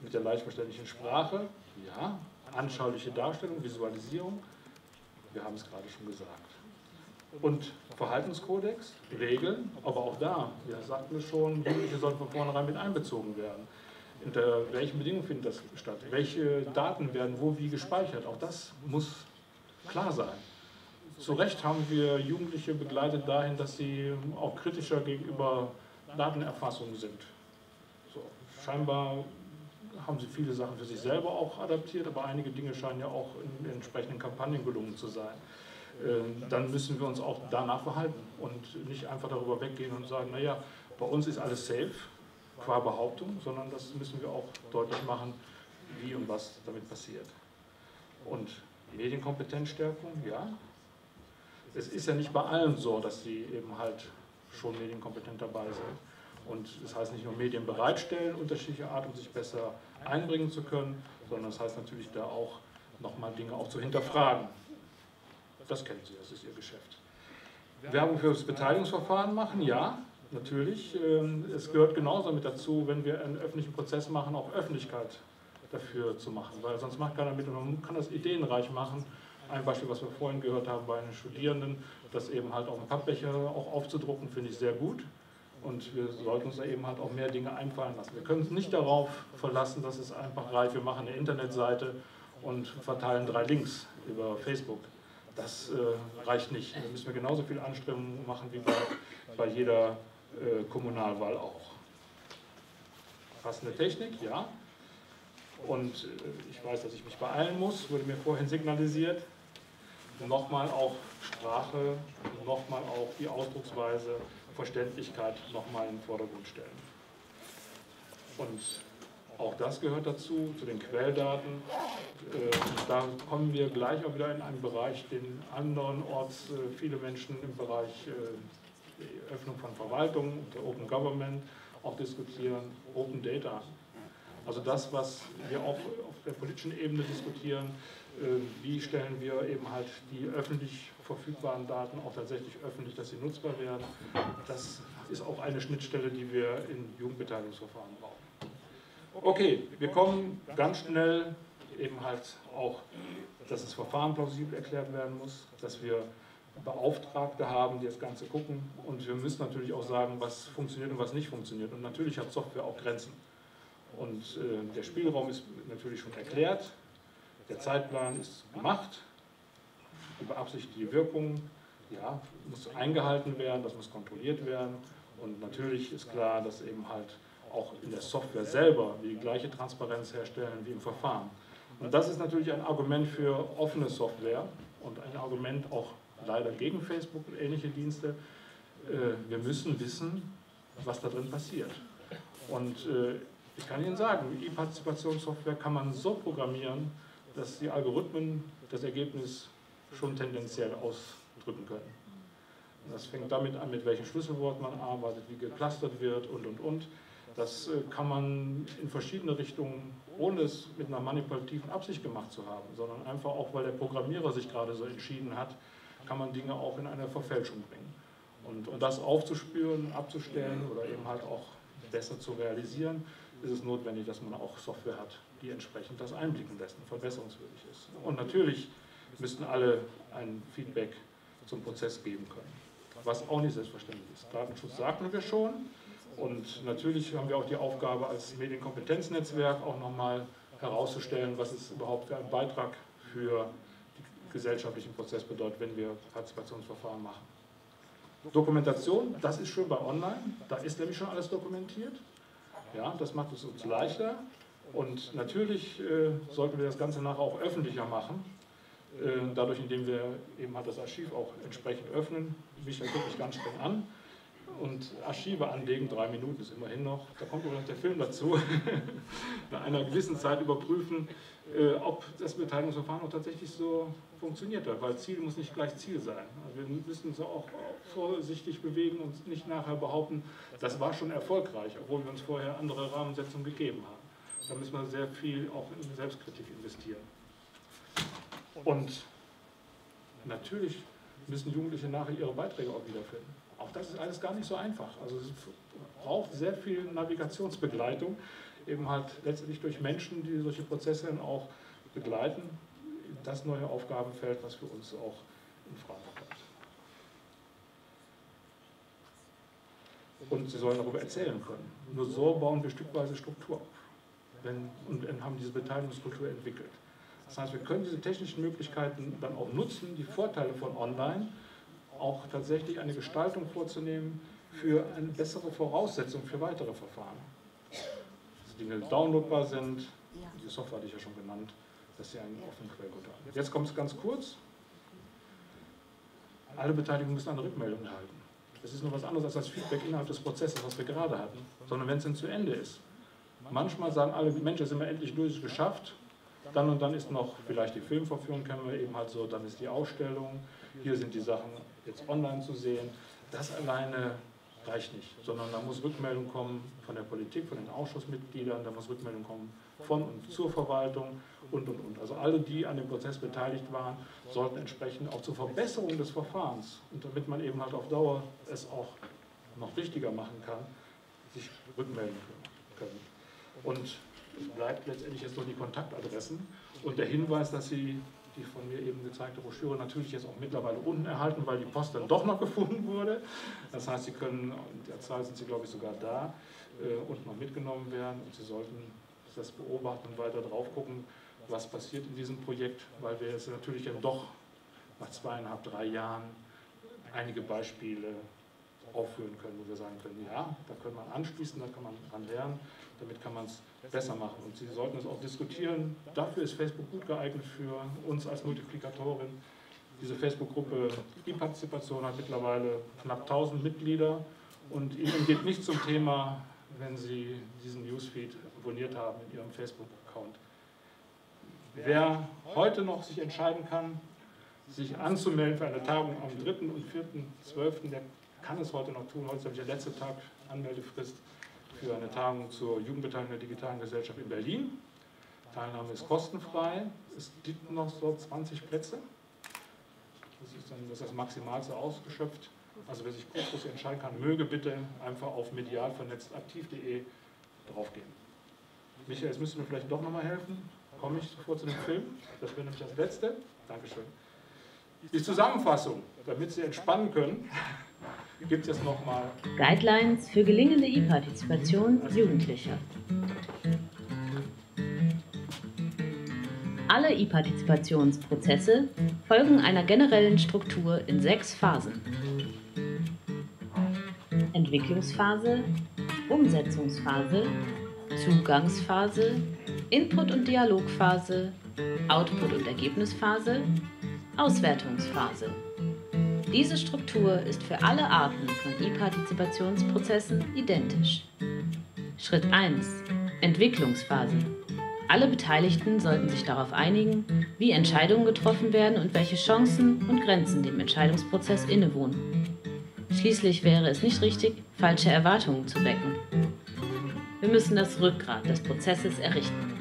mit der leicht verständlichen Sprache, ja, anschauliche Darstellung, Visualisierung, wir haben es gerade schon gesagt. Und Verhaltenskodex, Regeln, aber auch da, wir sagten es schon, Jugendliche sollen von vornherein mit einbezogen werden. Unter welchen Bedingungen findet das statt? Welche Daten werden wo wie gespeichert? Auch das muss klar sein. Zu Recht haben wir Jugendliche begleitet dahin, dass sie auch kritischer gegenüber Datenerfassung sind. So, scheinbar haben sie viele Sachen für sich selber auch adaptiert, aber einige Dinge scheinen ja auch in entsprechenden Kampagnen gelungen zu sein. Dann müssen wir uns auch danach verhalten und nicht einfach darüber weggehen und sagen, naja, bei uns ist alles safe, qua Behauptung, sondern das müssen wir auch deutlich machen, wie und was damit passiert. Und Medienkompetenzstärkung, ja. Es ist ja nicht bei allen so, dass sie eben halt schon medienkompetent dabei sind. Und das heißt nicht nur Medien bereitstellen, unterschiedliche Art, um sich besser einbringen zu können, sondern das heißt natürlich da auch nochmal Dinge auch zu hinterfragen. Das kennen Sie, das ist Ihr Geschäft. Werbung für das Beteiligungsverfahren machen, ja, natürlich. Es gehört genauso mit dazu, wenn wir einen öffentlichen Prozess machen, auch Öffentlichkeit dafür zu machen, weil sonst macht keiner mit und man kann das ideenreich machen. Ein Beispiel, was wir vorhin gehört haben bei den Studierenden, das eben halt auf dem Pappbecher auch aufzudrucken, finde ich sehr gut. Und wir sollten uns da eben halt auch mehr Dinge einfallen lassen. Wir können uns nicht darauf verlassen, dass es einfach reicht, wir machen eine Internetseite und verteilen 3 Links über Facebook. Das reicht nicht. Da müssen wir genauso viel Anstrengungen machen wie bei jeder Kommunalwahl auch. Passende Technik, ja. Und ich weiß, dass ich mich beeilen muss, wurde mir vorhin signalisiert. Nochmal auch Sprache, nochmal auch die Ausdrucksweise, Verständlichkeit nochmal in den Vordergrund stellen. Und auch das gehört dazu, zu den Quelldaten. Da kommen wir gleich auch wieder in einen Bereich, den andernorts viele Menschen im Bereich Öffnung von Verwaltung und der Open Government auch diskutieren, Open Data. Also das, was wir auch auf der politischen Ebene diskutieren, wie stellen wir eben halt die öffentlich verfügbaren Daten auch tatsächlich öffentlich, dass sie nutzbar werden. Das ist auch eine Schnittstelle, die wir in Jugendbeteiligungsverfahren brauchen. Okay, wir kommen ganz schnell eben halt auch, dass das Verfahren plausibel erklärt werden muss, dass wir Beauftragte haben, die das Ganze gucken, und wir müssen natürlich auch sagen, was funktioniert und was nicht funktioniert. Und natürlich hat Software auch Grenzen. Und der Spielraum ist natürlich schon erklärt, der Zeitplan ist gemacht, die beabsichtigte Wirkung, ja, muss eingehalten werden, das muss kontrolliert werden. Und natürlich ist klar, dass eben halt auch in der Software selber wir die gleiche Transparenz herstellen wie im Verfahren. Und das ist natürlich ein Argument für offene Software und ein Argument auch leider gegen Facebook und ähnliche Dienste. Wir müssen wissen, was da drin passiert. Und ich kann Ihnen sagen, E-Partizipationssoftware kann man so programmieren, dass die Algorithmen das Ergebnis schon tendenziell ausdrücken können. Das fängt damit an, mit welchem Schlüsselwort man arbeitet, wie geclustert wird und. Das kann man in verschiedene Richtungen, ohne es mit einer manipulativen Absicht gemacht zu haben, sondern einfach auch, weil der Programmierer sich gerade so entschieden hat, kann man Dinge auch in eine Verfälschung bringen. Und um das aufzuspüren, abzustellen oder eben halt auch besser zu realisieren, ist es notwendig, dass man auch Software hat, die entsprechend das einblicken lässt und verbesserungswürdig ist. Und natürlich müssten alle ein Feedback zum Prozess geben können, was auch nicht selbstverständlich ist. Datenschutz sagten wir schon, und natürlich haben wir auch die Aufgabe als Medienkompetenznetzwerk auch nochmal herauszustellen, was es überhaupt für einen Beitrag für den gesellschaftlichen Prozess bedeutet, wenn wir Partizipationsverfahren machen. Dokumentation, das ist schön bei Online, da ist nämlich schon alles dokumentiert. Ja, das macht es uns leichter, und natürlich sollten wir das Ganze nachher auch öffentlicher machen, dadurch, indem wir eben halt das Archiv auch entsprechend öffnen. Michael guckt mich ganz streng an. Und Archive anlegen, 3 Minuten ist immerhin noch, da kommt übrigens der Film dazu, nach einer gewissen Zeit überprüfen, ob das Beteiligungsverfahren auch tatsächlich so funktioniert hat, weil Ziel muss nicht gleich Ziel sein. Wir müssen uns auch vorsichtig bewegen und nicht nachher behaupten, das war schon erfolgreich, obwohl wir uns vorher andere Rahmensetzungen gegeben haben. Da müssen wir sehr viel auch in Selbstkritik investieren. Und natürlich müssen Jugendliche nachher ihre Beiträge auch wiederfinden. Auch das ist alles gar nicht so einfach. Also es braucht sehr viel Navigationsbegleitung. eben halt letztendlich durch Menschen, die solche Prozesse dann auch begleiten, das neue Aufgabenfeld, was für uns auch in Frage kommt. Und sie sollen darüber erzählen können. Nur so bauen wir stückweise Struktur auf und haben diese Beteiligungskultur entwickelt. Das heißt, wir können diese technischen Möglichkeiten dann auch nutzen, die Vorteile von Online, auch tatsächlich eine Gestaltung vorzunehmen für eine bessere Voraussetzung für weitere Verfahren. Dass Dinge downloadbar sind, die Software hatte ich ja schon genannt, dass sie einen offenen Quellcode haben. Jetzt kommt es ganz kurz. Alle Beteiligten müssen eine Rückmeldung erhalten. Das ist nur was anderes als das Feedback innerhalb des Prozesses, was wir gerade hatten, sondern wenn es dann zu Ende ist. Manchmal sagen alle, Mensch, jetzt sind wir endlich durch, es geschafft. Dann und dann ist noch vielleicht die Filmvorführung, kennen wir eben halt so, dann ist die Ausstellung, hier sind die Sachen jetzt online zu sehen. Das alleine reicht nicht, sondern da muss Rückmeldung kommen von der Politik, von den Ausschussmitgliedern, da muss Rückmeldung kommen von und zur Verwaltung und. Also alle, die an dem Prozess beteiligt waren, sollten entsprechend auch zur Verbesserung des Verfahrens und damit man eben halt auf Dauer es auch noch richtiger machen kann, sich rückmelden können. Und es bleibt letztendlich jetzt nur die Kontaktadressen und der Hinweis, dass Sie die von mir eben gezeigte Broschüre natürlich jetzt auch mittlerweile unten erhalten, weil die Post dann doch noch gefunden wurde. Das heißt, Sie können, in der Zahl sind Sie glaube ich sogar da, unten noch mitgenommen werden und Sie sollten das beobachten und weiter drauf gucken, was passiert in diesem Projekt, weil wir jetzt natürlich dann doch nach 2,5, 3 Jahren einige Beispiele aufführen können, wo wir sagen können, ja, da kann man anschließen, da kann man dran lernen, damit kann man es besser machen. Und Sie sollten es auch diskutieren. Dafür ist Facebook gut geeignet für uns als Multiplikatorin. Diese Facebook-Gruppe E-Partizipation hat mittlerweile knapp 1000 Mitglieder und Ihnen geht nicht zum Thema, wenn Sie diesen Newsfeed abonniert haben in Ihrem Facebook-Account. Wer heute noch sich entscheiden kann, sich anzumelden für eine Tagung am 3. und 4.12., der kann es heute noch tun. Heute ist nämlich der letzte Tag Anmeldefrist für eine Tagung zur Jugendbeteiligung der digitalen Gesellschaft in Berlin. Teilnahme ist kostenfrei. Es gibt noch so 20 Plätze. Das ist das Maximalste ausgeschöpft. Also wer sich kurzfristig entscheiden kann, möge bitte einfach auf medialvernetztaktiv.de draufgehen. Michael, jetzt müsst ihr mir vielleicht doch nochmal helfen. Komme ich sofort zu dem Film? Das wäre nämlich das Letzte. Dankeschön. Die Zusammenfassung, damit Sie entspannen können, gibt es jetzt nochmal Guidelines für gelingende E-Partizipation Jugendlicher. Alle E-Partizipationsprozesse folgen einer generellen Struktur in 6 Phasen. Entwicklungsphase, Umsetzungsphase, Zugangsphase, Input- und Dialogphase, Output- und Ergebnisphase, Auswertungsphase. Diese Struktur ist für alle Arten von E-Partizipationsprozessen identisch. Schritt 1. Entwicklungsphase. Alle Beteiligten sollten sich darauf einigen, wie Entscheidungen getroffen werden und welche Chancen und Grenzen dem Entscheidungsprozess innewohnen. Schließlich wäre es nicht richtig, falsche Erwartungen zu wecken. Wir müssen das Rückgrat des Prozesses errichten.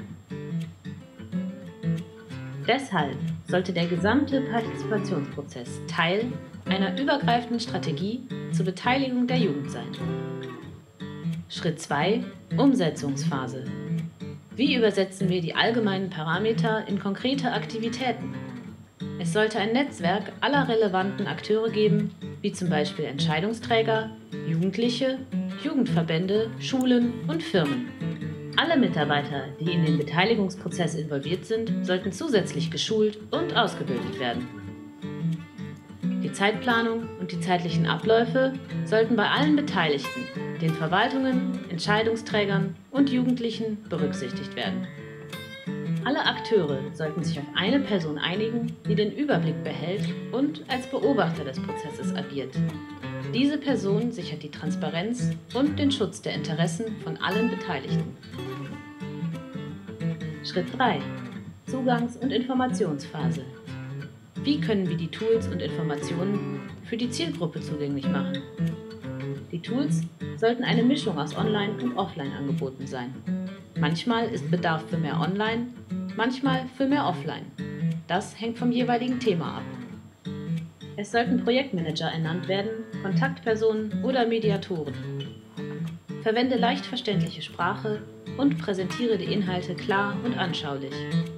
Deshalb sollte der gesamte Partizipationsprozess Teil einer übergreifenden Strategie zur Beteiligung der Jugend sein. Schritt 2. Umsetzungsphase. Wie übersetzen wir die allgemeinen Parameter in konkrete Aktivitäten? Es sollte ein Netzwerk aller relevanten Akteure geben, wie zum Beispiel Entscheidungsträger, Jugendliche, Jugendverbände, Schulen und Firmen. Alle Mitarbeiter, die in den Beteiligungsprozess involviert sind, sollten zusätzlich geschult und ausgebildet werden. Die Zeitplanung und die zeitlichen Abläufe sollten bei allen Beteiligten, den Verwaltungen, Entscheidungsträgern und Jugendlichen berücksichtigt werden. Alle Akteure sollten sich auf eine Person einigen, die den Überblick behält und als Beobachter des Prozesses agiert. Diese Person sichert die Transparenz und den Schutz der Interessen von allen Beteiligten. Schritt 3. Zugangs- und Informationsphase. Wie können wir die Tools und Informationen für die Zielgruppe zugänglich machen? Die Tools sollten eine Mischung aus Online- und Offline-Angeboten sein. Manchmal ist Bedarf für mehr Online, manchmal für mehr Offline. Das hängt vom jeweiligen Thema ab. Es sollten Projektmanager ernannt werden, Kontaktpersonen oder Mediatoren. Verwende leicht verständliche Sprache und präsentiere die Inhalte klar und anschaulich.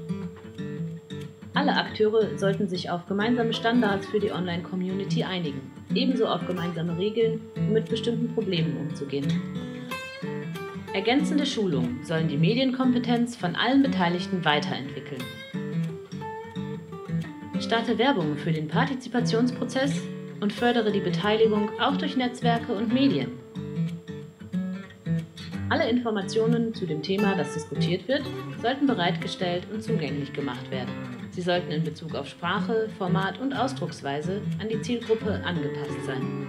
Alle Akteure sollten sich auf gemeinsame Standards für die Online-Community einigen, ebenso auf gemeinsame Regeln, um mit bestimmten Problemen umzugehen. Ergänzende Schulungen sollen die Medienkompetenz von allen Beteiligten weiterentwickeln. Starte Werbung für den Partizipationsprozess und fördere die Beteiligung auch durch Netzwerke und Medien. Alle Informationen zu dem Thema, das diskutiert wird, sollten bereitgestellt und zugänglich gemacht werden. Sie sollten in Bezug auf Sprache, Format und Ausdrucksweise an die Zielgruppe angepasst sein.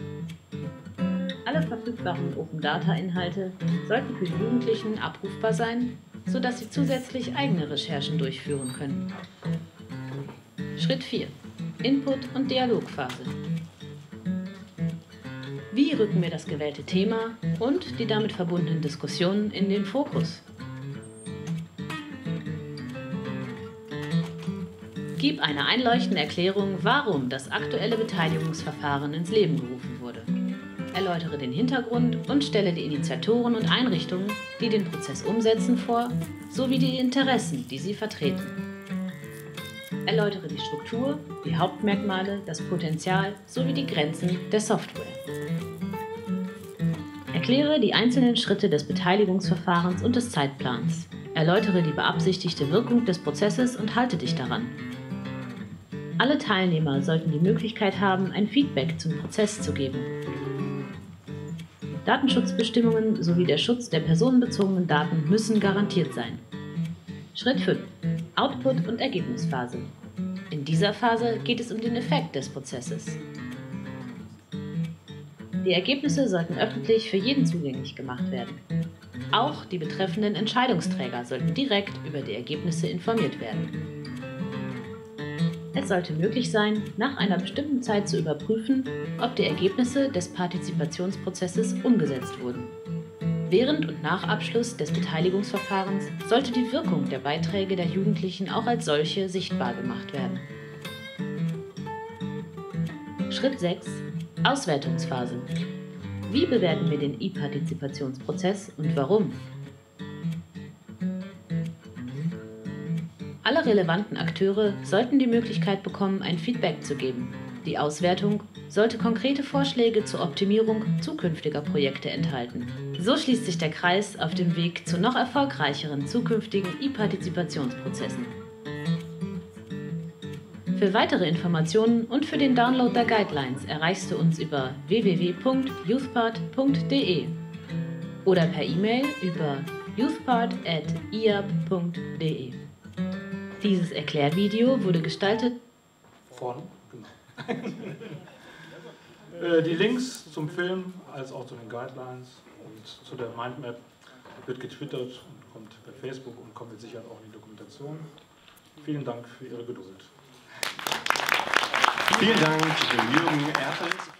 Alle verfügbaren Open-Data-Inhalte sollten für die Jugendlichen abrufbar sein, sodass sie zusätzlich eigene Recherchen durchführen können. Schritt 4. Input- und Dialogphase. Wie rücken wir das gewählte Thema und die damit verbundenen Diskussionen in den Fokus? Gib eine einleuchtende Erklärung, warum das aktuelle Beteiligungsverfahren ins Leben gerufen wurde. Erläutere den Hintergrund und stelle die Initiatoren und Einrichtungen, die den Prozess umsetzen, vor, sowie die Interessen, die sie vertreten. Erläutere die Struktur, die Hauptmerkmale, das Potenzial sowie die Grenzen der Software. Erkläre die einzelnen Schritte des Beteiligungsverfahrens und des Zeitplans. Erläutere die beabsichtigte Wirkung des Prozesses und halte dich daran. Alle Teilnehmer sollten die Möglichkeit haben, ein Feedback zum Prozess zu geben. Datenschutzbestimmungen sowie der Schutz der personenbezogenen Daten müssen garantiert sein. Schritt 5. Output- und Ergebnisphase. In dieser Phase geht es um den Effekt des Prozesses. Die Ergebnisse sollten öffentlich für jeden zugänglich gemacht werden. Auch die betreffenden Entscheidungsträger sollten direkt über die Ergebnisse informiert werden. Es sollte möglich sein, nach einer bestimmten Zeit zu überprüfen, ob die Ergebnisse des Partizipationsprozesses umgesetzt wurden. Während und nach Abschluss des Beteiligungsverfahrens sollte die Wirkung der Beiträge der Jugendlichen auch als solche sichtbar gemacht werden. Schritt 6. Auswertungsphase. Wie bewerten wir den E-Partizipationsprozess und warum? Alle relevanten Akteure sollten die Möglichkeit bekommen, ein Feedback zu geben. Die Auswertung sollte konkrete Vorschläge zur Optimierung zukünftiger Projekte enthalten. So schließt sich der Kreis auf dem Weg zu noch erfolgreicheren zukünftigen E-Partizipationsprozessen. Für weitere Informationen und für den Download der Guidelines erreichst du uns über www.youthpart.de oder per E-Mail über youthpart@iap.de. Dieses Erklärvideo wurde gestaltet von, genau. Die Links zum Film als auch zu den Guidelines und zu der Mindmap wird getwittert und kommt bei Facebook und kommt mit Sicherheit auch in die Dokumentation. Vielen Dank für Ihre Geduld. Vielen Dank, Jürgen Erfeld.